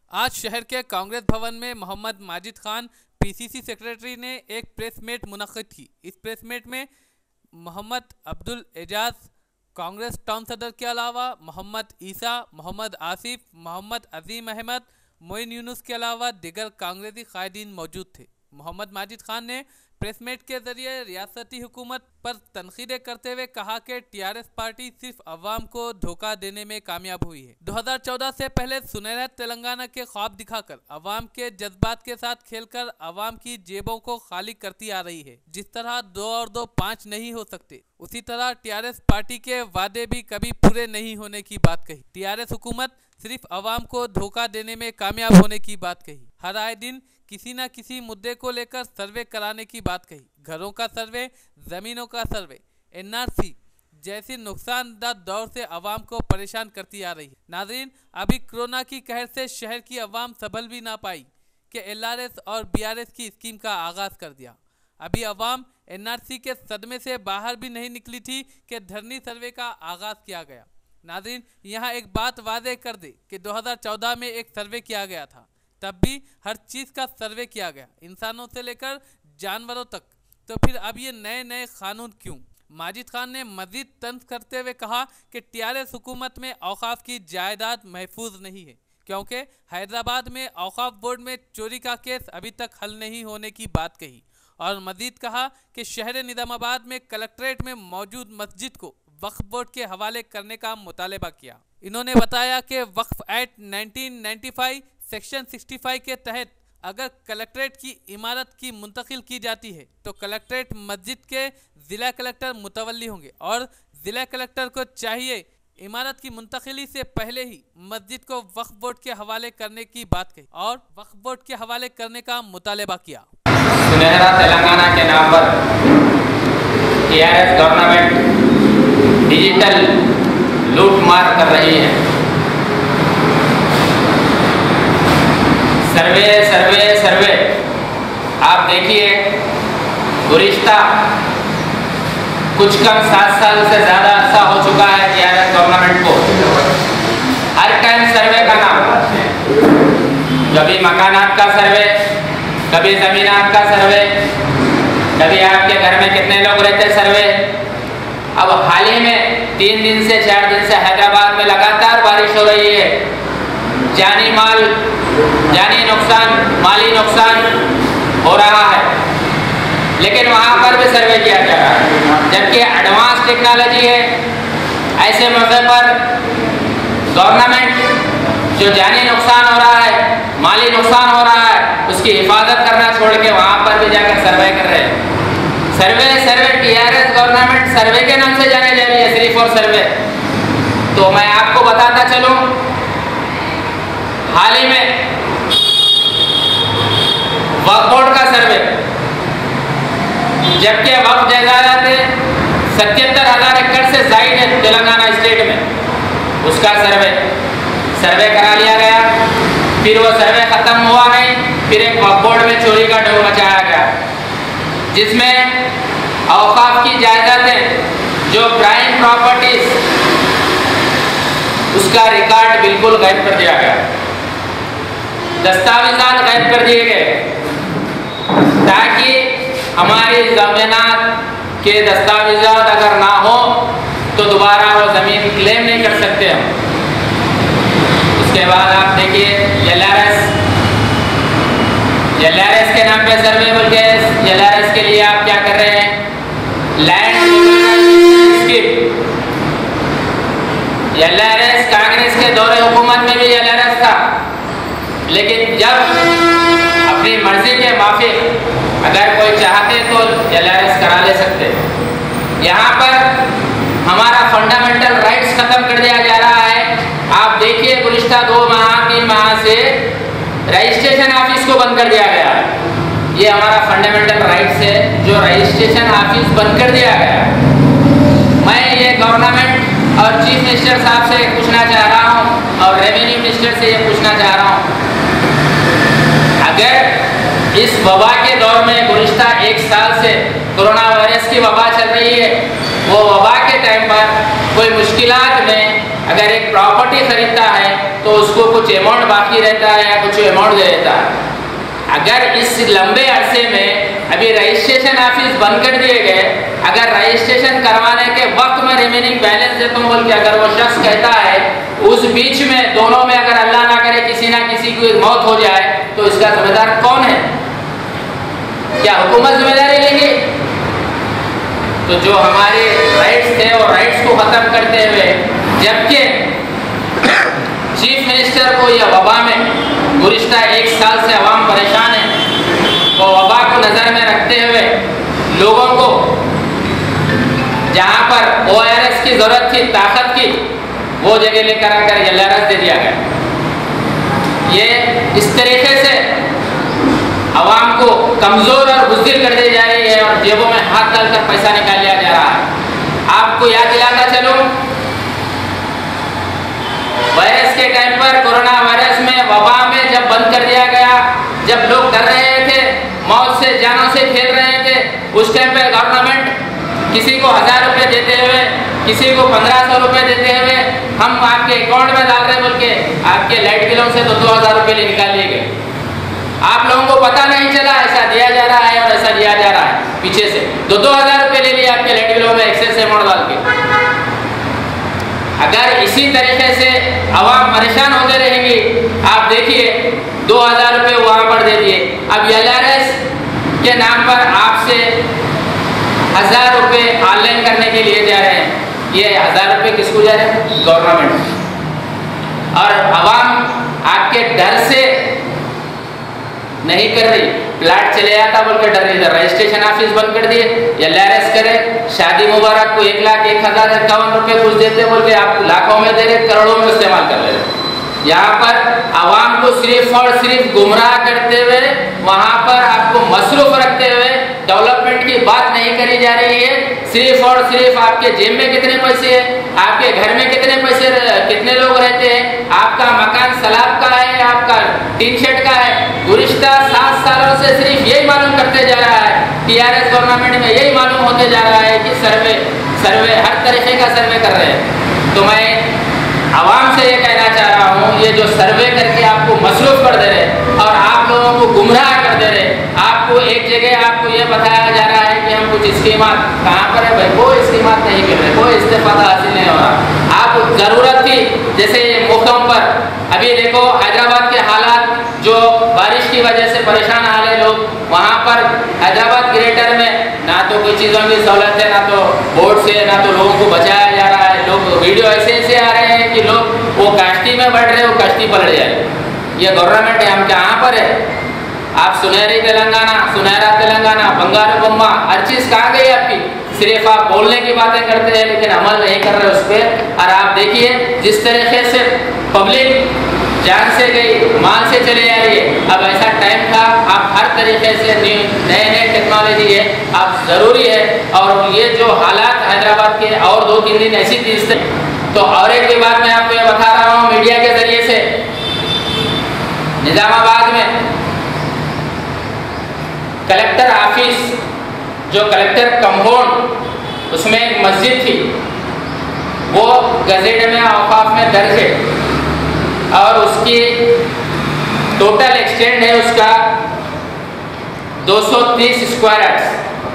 आज शहर के कांग्रेस भवन में मोहम्मद माजिद खान पीसीसी सेक्रेटरी ने एक प्रेस मीट मुनक्किद की। इस प्रेस मीट में मोहम्मद अब्दुल एजाज कांग्रेस टाउन सदर के अलावा मोहम्मद ईसा, मोहम्मद आसिफ, मोहम्मद अजीम अहमद, मोइन यूनुस के अलावा दिगर कांग्रेसी कायदीन मौजूद थे। मोहम्मद माजिद खान ने प्रेस मीट के जरिए रियासती हुकूमत पर तनकीदें करते हुए कहा कि टीआरएस पार्टी सिर्फ अवाम को धोखा देने में कामयाब हुई है। 2014 से पहले सुनहरा तेलंगाना के ख्वाब दिखाकर अवाम के जज्बात के साथ खेलकर अवाम की जेबों को खाली करती आ रही है। जिस तरह 2 और 2 5 नहीं हो सकते, उसी तरह टीआरएस पार्टी के वादे भी कभी पूरे नहीं होने की बात कही। टीआरएस हुकूमत सिर्फ अवाम को धोखा देने में कामयाब होने की बात कही। हर आए दिन किसी न किसी मुद्दे को लेकर सर्वे कराने की बात कही। घरों का सर्वे, जमीनों का सर्वे, एनआरसी जैसी नुकसानदा दौर से अवाम को परेशान करती आ रही है। नाजरीन, अभी कोरोना की कहर से शहर की अवाम संभल भी ना पाई कि एलआरएस और बीआरएस की स्कीम का आगाज कर दिया। अभी अवाम एनआरसी के सदमे से बाहर भी नहीं निकली थी कि धरनी सर्वे का आगाज किया गया। नाज़रीन, यहाँ एक बात वादे कर दे कि 2014 में एक सर्वे किया गया था, तब भी हर चीज़ का सर्वे किया गया, इंसानों से लेकर जानवरों तक। तो फिर अब ये नए नए कानून क्यों? माजिद खान ने मजीद तंज करते हुए कहा कि टीआरएस हुकूमत में औकाफ की जायदाद महफूज नहीं है, क्योंकि हैदराबाद में औकाफ बोर्ड में चोरी का केस अभी तक हल नहीं होने की बात कही। और मजीद कहा कि शहर निज़ामाबाद में कलेक्ट्रेट में मौजूद मस्जिद को वक्फ बोर्ड के हवाले करने का मुतालबा किया। इन्होंने बताया कि वक्फ एक्ट 1995 सेक्शन 65 के तहत अगर कलेक्ट्रेट की इमारत की मुंतकिल की जाती है तो कलेक्ट्रेट मस्जिद के ज़िला कलेक्टर मुतवल्ली होंगे और ज़िला कलेक्टर को चाहिए इमारत की मुंतकिली से पहले ही मस्जिद को वक्फ बोर्ड के हवाले करने की बात कही और वक्फ बोर्ड के हवाले करने का मुतालबा किया। सुनहरा तेलंगाना के नाम पर टीआरएस गवर्नमेंट डिजिटल लूटमार कर रही है। सर्वे सर्वे सर्वे आप देखिए, गुज़िश्ता कुछ कम 7 साल से ज़्यादा अर्सा हो चुका है टीआरएस गवर्नमेंट को। हर टाइम सर्वे का नाम, कभी मकानात का सर्वे, कभी ज़मीनात का सर्वे, कभी आपके घर में कितने लोग रहते सर्वे। अब हाल ही में 3 दिन से 4 दिन से हैदराबाद में लगातार बारिश हो रही है। जानी माल, जानी नुकसान, माली नुकसान हो रहा है, लेकिन वहाँ पर भी सर्वे किया जा रहा है, जबकि एडवांस टेक्नोलॉजी है। ऐसे मौके पर गवर्नमेंट जो जानी नुकसान हो रहा है, माली नुकसान हो रहा है, उसकी हिफाजत करना छोड़ के वहाँ पर भी जाकर सर्वे कर रहे हैं। सर्वे सर्वे टीआरएस गवर्नमेंट सर्वे के नाम से जाने जा रही है, सिर्फ और सर्वे। तो मैं आपको बताता चलूं, हाल ही में वक्फ बोर्ड का सर्वे, जबकि वक्फ जायदाद 77,000 एकड़ से जायद है तेलंगाना स्टेट में, उसका सर्वे करा लिया गया। फिर वो सर्वे खत्म हुआ नहीं, फिर एक वक्फ बोर्ड में चोरी का ढोल मचाया गया, जिसमें औकाफ की जायदादें जो प्राइम प्रॉपर्टीज, उसका रिकॉर्ड बिल्कुल गायब कर दिया गया, दस्तावेजात गायब कर दिए गए, ताकि हमारी ज़मीनात के दस्तावेजात अगर ना हो तो दोबारा वो ज़मीन क्लेम नहीं कर सकते हम। उसके बाद आप देखिए एलआरएस के नाम पे सर्वे बोल के, एलआरएस के लिए आप क्या कर रहे हैं, लैंड स्कीम। एलआरएस कांग्रेस के दौरे हुकूमत में भी एलआरएस था, लेकिन जब अपनी मर्जी के माफिक अगर कोई चाहते तो एलआरएस करा ले सकते। यहाँ पर हमारा फंडामेंटल राइट्स खत्म कर दिया जा रहा है। आप देखिए, गुज़िश्ता 2 माह 3 माह से रजिस्ट्रेशन ऑफिस को बंद कर दिया गया है। ये हमारा फंडामेंटल राइट्स है, जो रजिस्ट्रेशन ऑफिस बंद कर दिया गया है। मैं ये गवर्नमेंट और चीफ मिनिस्टर साहब से पूछना चाह रहा हूँ और रेवेन्यू मिनिस्टर से ये पूछना चाह रहा हूँ, अगर इस वबा के दौर में गुज़िश्ता 1 साल से कोरोना वायरस की वबा चल रही है, वो वबा के टाइम पर कोई मुश्किलात में अगर एक प्रॉपर्टी खरीदता है तो तो उसको कुछ अमाउंट बाकी रहता है या कुछ अमाउंट दे देता है। अगर इस लंबे अरसे में अभी रजिस्ट्रेशन ऑफिस बंद कर दिए गए, अगर रजिस्ट्रेशन करवाने के वक्त में रिमेनिंग बैलेंस देता हूँ बोल के अगर वो शख्स कहता है, उस बीच में दोनों में अगर अल्लाह ना करे किसी ना किसी की मौत हो जाए, तो इसका जिम्मेदार कौन है? क्या हुकूमत जिम्मेदारी लेंगे? तो जो हमारे राइट्स थे और राइट्स को खत्म करते हुए, जबकि चीफ मिनिस्टर को यह वबा में गुज़िश्ता 1 साल से अवाम परेशान है, वो वबा को नज़र में रखते हुए लोगों को जहाँ पर ORS की ज़रूरत थी, ताकत की, वो जगह लेकर आकर LRS दे दिया गया। ये इस तरीके से अवाम को कमज़ोर और बुज़दिल कर दी जा रही है और जेबों में हाथ डालकर पैसा निकाल लिया जा रहा है। आपको याद दिलाता चलूं, वायरस के टाइम पर, कोरोना वायरस में, वबा में जब बंद कर दिया गया, जब लोग डर रहे थे, मौत से, जानों से खेल रहे थे, उस टाइम पे गवर्नमेंट किसी को 1000 रुपये देते हुए, किसी को 1500 रुपये देते हुए, हम आपके अकाउंट में डाल रहे बोल के आपके लाइट बिलों से 2-2000 रुपये निकाल लिए गए। आप लोगों को पता नहीं चला, ऐसा दिया जा रहा है और ऐसा दिया जा रहा है पीछे से। 2-2000 रुपये ले लिए आपके लाइट बिलों में एक्सेस अमाउंट डाल के। अगर इसी तरीके से आवाम परेशान होते रहेंगी, आप देखिए 2000 रुपये वहाँ पर दे दिए, अब LRS के नाम पर आपसे 1000 रुपये ऑनलाइन करने के लिए जा रहे हैं। ये 1000 रुपये किसको जा रहे हैं? गवर्नमेंट। और आवाम आपके डर से नहीं कर रही, प्लाट चले जाता बोल कर डर रही, रजिस्ट्रेशन ऑफिस बंद कर दिए, LRS करे, शादी मुबारक को 1,01,051 रुपये कुछ देते बोल के आप लाखों में दे रहे, करोड़ों में इस्तेमाल कर ले रहे। यहाँ पर आवाम को सिर्फ और सिर्फ गुमराह करते हुए, वहाँ पर आपको मसरूफ रखते हुए डेवलपमेंट की बात नहीं करी जा रही है। सिर्फ और सिर्फ आपके जेब में कितने पैसे है, आपके घर में कितने पैसे, कितने लोग रहते हैं, आपका मकान सलाब का है, आपका टीन शेड का है। गुज़िश्ता 7 सालों से सिर्फ यही मालूम करते जा रहा है, TRS गवर्नमेंट में यही मालूम होते जा रहा है कि सर्वे हर तरीके का सर्वे कर रहे हैं। तो मैं आवाम से ये कहना चाह रहा हूँ, ये जो सर्वे करके आपको मसरूफ कर दे रहे और आप लोगों को गुमराह कर दे रहे, आपको एक जगह आपको ये बताया जा रहा है कि हम कुछ स्कीमात, कहाँ पर है भाई? कोई स्कीमात नहीं कर रहे, कोई इस्तेफादा हासिल नहीं हो रहा। आप ज़रूरत थी, जैसे मौक़ों पर अभी देखो हैदराबाद के हालात, जो बारिश की वजह से परेशान हाल है लोग, वहाँ पर हैदराबाद ग्रेटर में ना तो कोई चीज़ों की सहूलत है, ना तो बोर्ड से, ना तो लोगों को बचाया जा रहा है। लोग वीडियो ऐसे आ रहे हैं कि लोग वो कश्ती में बैठ रहे, वो कश्ती पलट जाए। ये गवर्नमेंट है, हम कहाँ पर है? आप सुनहरी तेलंगाना, सुनहरा तेलंगाना, बंगारू बम्मा, हर चीज़ कहाँ गई आपकी? सिर्फ आप बोलने की बातें करते हैं लेकिन अमल नहीं कर रहे उस पर। और आप देखिए जिस तरीके से पब्लिक जान से गई, माल से चले जा रही है। अब ऐसा टाइम था, आप हर तरीके से नए टेक्नोलॉजी है, आप ज़रूरी है। और ये जो हालात हैदराबाद के और 2-3 दिन ऐसी चीज़ थे। तो और एक भी बात मैं आपको ये बता रहा हूँ मीडिया के ज़रिए से, निज़ामाबाद में कलेक्टर ऑफिस, जो कलेक्टर कंपाउंड, उसमें एक मस्जिद थी, वो गज़ेट में औकाफ में दर्ज है और उसकी टोटल एक्सटेंड है उसका 230 स्क्वायर यार्ड्स।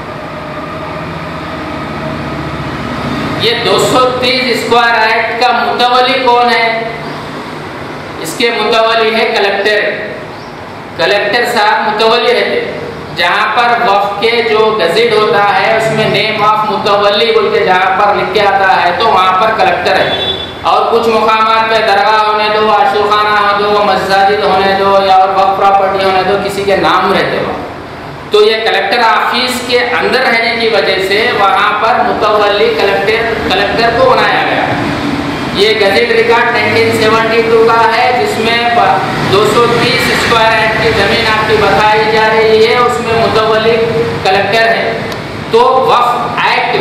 ये 230 स्क्वायर यार्ड का मुतवली कौन है? इसके मुतवली है कलेक्टर। कलेक्टर साहब मुतवली रहते। जहाँ पर वक्फ के जो गज़ेट होता है उसमें नेम ऑफ मुतवली बोल के जहाँ पर लिख के आता है, तो वहाँ पर कलेक्टर है। और कुछ मुकामात पे दरगाह होने दो, आशुखाना हो दो, मस्जिद होने दो, या और वक्फ प्रॉपर्टी होने दो, किसी के नाम रहते हो। तो ये कलेक्टर ऑफिस के अंदर रहने की वजह से वहाँ पर मुतवली कलेक्टर को बनाया गया। ये गज़ेट रिकॉर्ड 1972 का है, जिसमें 230 स्क्वायर यार्ड की ज़मीन आपकी बताई जा रही है, उसमें मुतवली कलेक्टर है। तो वक्फ एक्ट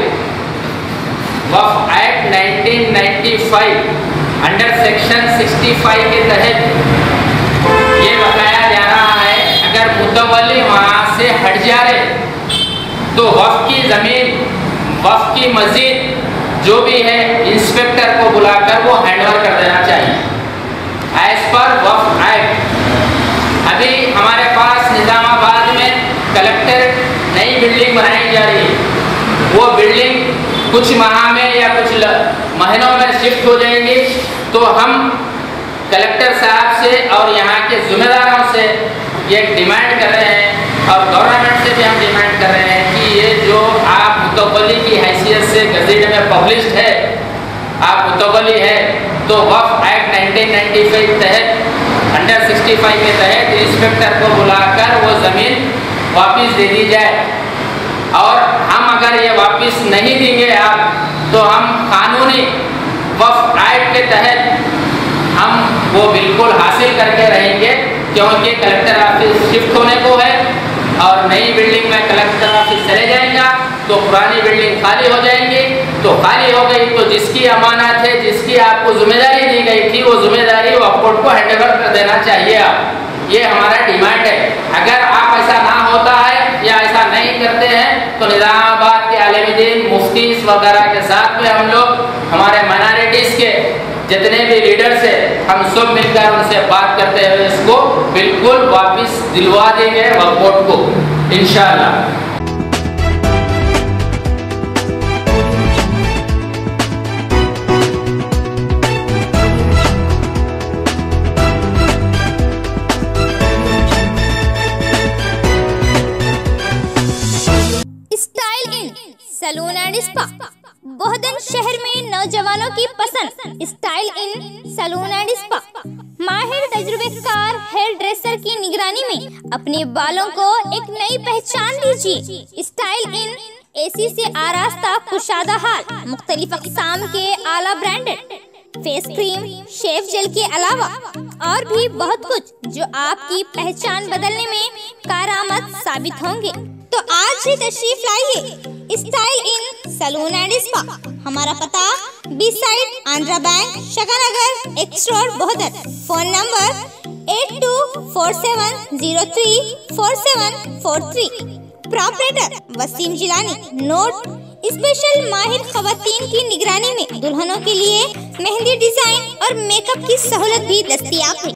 1995 अंडर सेक्शन 65 के तहत ये बताया जा रहा है, अगर मुतवली वहाँ से हट जा रहे तो वक्फ की ज़मीन, वक्फ की मस्जिद जो भी है, इंस्पेक्टर को बुलाकर वो हैंडओवर कर देना चाहिए। एज पर वक्फ एक्ट। अभी हमारे पास निजामाबाद में कलेक्टर नई बिल्डिंग बनाई जा रही है, वो बिल्डिंग कुछ माह में या कुछ महीनों में शिफ्ट हो जाएंगी। तो हम कलेक्टर साहब से और यहाँ के जिम्मेदारों से ये डिमांड कर रहे हैं और गवर्नमेंट से भी हम डिमांड कर रहे हैं कि ये जो आप मुतवली की हैसियत से गज़ेट में पब्लिश्ड है, आप मुतवली है, तो वक्फ एक्ट 1995 के तहत अंडर 65 के तहत इंस्पेक्टर को बुलाकर वो ज़मीन वापस दे दी जाए। और हम अगर ये वापस नहीं देंगे आप, तो हम कानूनी वक्फ एक्ट के तहत हम वो बिल्कुल हासिल करके रहेंगे, क्योंकि कलेक्टर ऑफिस शिफ्ट होने को है और नई बिल्डिंग में कलेक्टर ऑफिस चले जाएगा तो पुरानी बिल्डिंग खाली हो जाएंगी। तो खाली हो गई तो जिसकी अमानत है, जिसकी आपको जिम्मेदारी दी गई थी, वो जिम्मेदारी वक्फ बोर्ड को हैंडओवर कर देना चाहिए आप। ये हमारा डिमांड है। अगर आप ऐसा ना होता है या ऐसा नहीं करते हैं तो निजामाबाद के आलिम-ए-दीन मुफ्ती वगैरह के साथ में हम लोग हमारे माइनॉरिटीज़ के जितने भी लीडर्स हैं, हम सब मिलकर उनसे बात करते हुए इसको बिल्कुल वापस दिलवा देंगे वक्फ बोर्ड को, इंशाअल्लाह। Salon and spa. बोहदन शहर में नौजवानों की पसंद style in salon and spa. माहिर तजुर्बेकार हेयर ड्रेसर की निगरानी में अपने बालों को एक नई पहचान दीजिए। स्टाइल इन एसी से आरास्ता कुशादा हाल, मुख्तलिफ अक़साम के आला branded face cream, shave gel के अलावा और भी बहुत कुछ जो आपकी पहचान बदलने में कारआमद साबित होंगे। तो आज ही तशरीफ लाइए style in salon and spa. हमारा पता beside Andhra bank, Shaganagar, X road, Bodhan. Phone number 8247034743। Proprietor Waseem Jilani. Note: special माहिर खवातीन की निगरानी में दुल्हनों के लिए मेहंदी डिजाइन और मेकअप की सहूलत भी दस्तयाब है।